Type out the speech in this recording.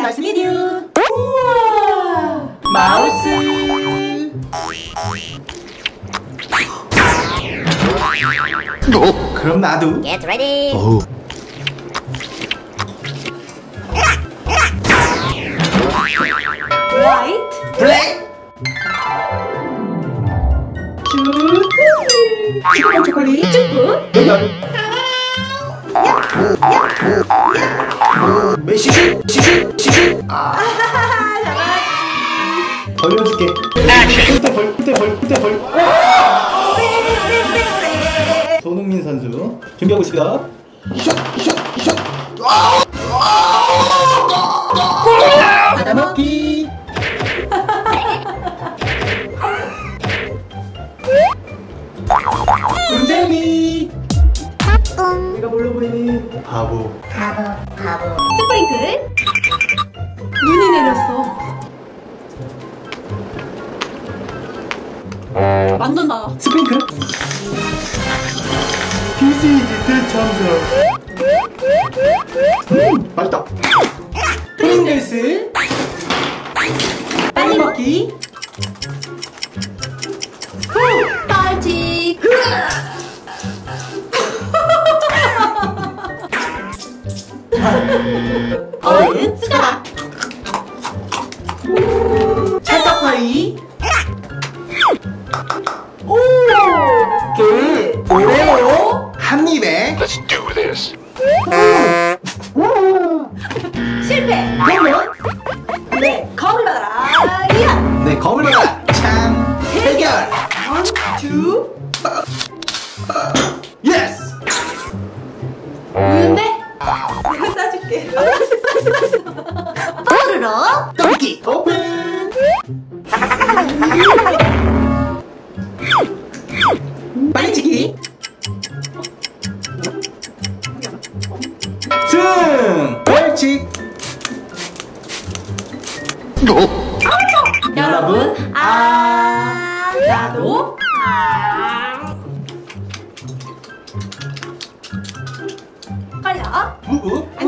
마우스 리뷰. 우와, 마우스. 그럼 나도. Get ready. 화이트, 블랙. 슈퍼 초콜릿 쭈꾸. 시슈. 벌려줄게. 그때 벌. 손흥민 선수 준비하고 있습니다. 받아먹기. 은재미. 내가 뭘로 보이니? 바보. 스프링클. 눈이 내렸어. 만든다. 스핑크. 비시즈 대참사. 맛있다. 프링글스. 빨리 먹기. 떨치. 얼른 쓰자. 찰떡파이. 오! 오레오. 한 입에. Let's do this. 실패. 그러면 네, 검을 받아라. 야! 네, 검을 받아. 참 해결. 원, 투. 예스. 우유인데? 내가 싸줄게. 뽀르르. 떡볶이 오픈. 빨리치기. 승. 벌칙. 여러분, 나도. 빨라. 우우.